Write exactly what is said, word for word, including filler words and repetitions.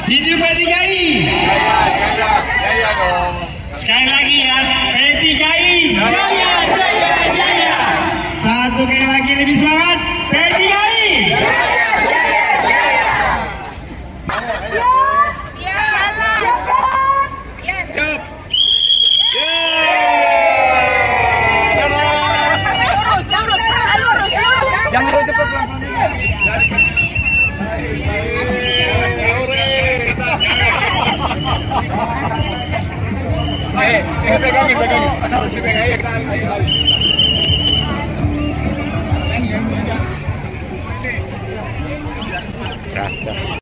Hidup P tiga I. Jaya dong. Sekali lagi ya, P tiga I. Jaya, jaya, jaya. Satu kali lagi lebih semangat, P tiga I. Jangan cepat. Eh, eh pegangin, pegangin. Pegangin, tarik, tarik.